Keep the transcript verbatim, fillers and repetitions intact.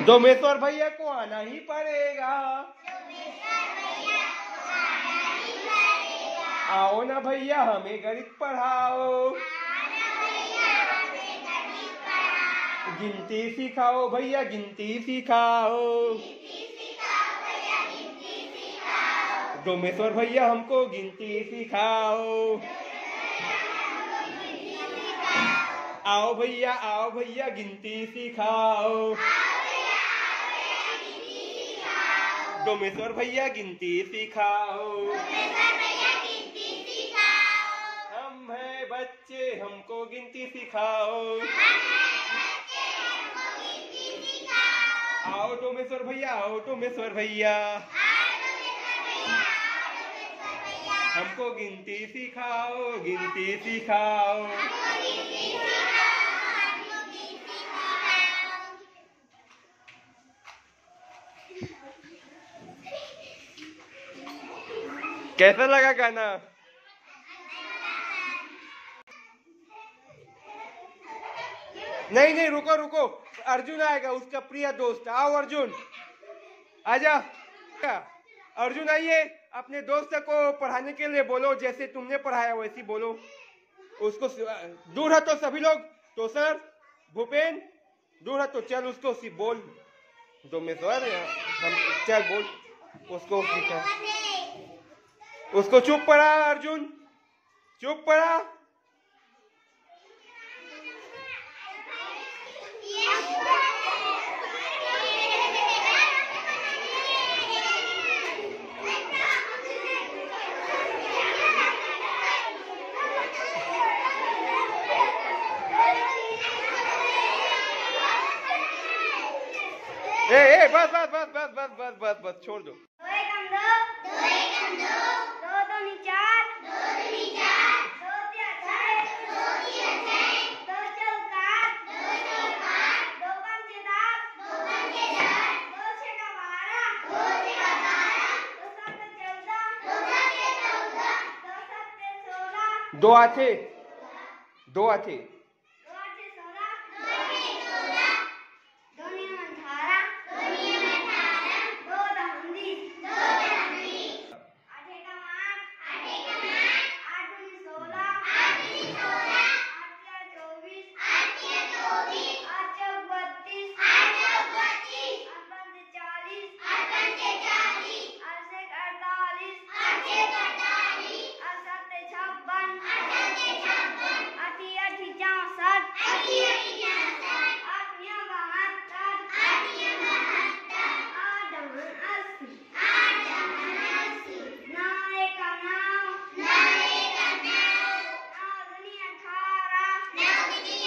डोमेश्वर भैया को आना ही पड़ेगा। आओ ना भैया हमें गणित पढ़ाओ। गिनती सिखाओ भैया गिनती सिखाओ। डोमेश्वर भैया हमको गिनती सिखाओ। आओ भैया आओ भैया गिनती सिखाओ। डोमेश्वर भैया गिनती सिखाओ। हम हैं बच्चे हमको गिनती सिखाओ। आओ डोमेश्वर भैया आओ डोमेश्वर भैया हमको गिनती सिखाओ गिनती सिखाओ। कैसा लगा गाना? नहीं नहीं रुको रुको, अर्जुन आएगा, उसका प्रिय दोस्त। आओ अर्जुन आजा। अर्जुन आइए, अपने दोस्त को पढ़ाने के लिए बोलो, जैसे तुमने पढ़ाया वैसे बोलो उसको। दूर है तो सभी लोग, तो सर भूपेन दूर है तो चल उसको बोल। डोमेश्वर हम चल बोल उसको सिखा। उसको चुप पड़ा अर्जुन, चुप पड़ा। ए ए बस बस बस बस बस बस बस बस छोड़ दो। दो आथे दो आथे Now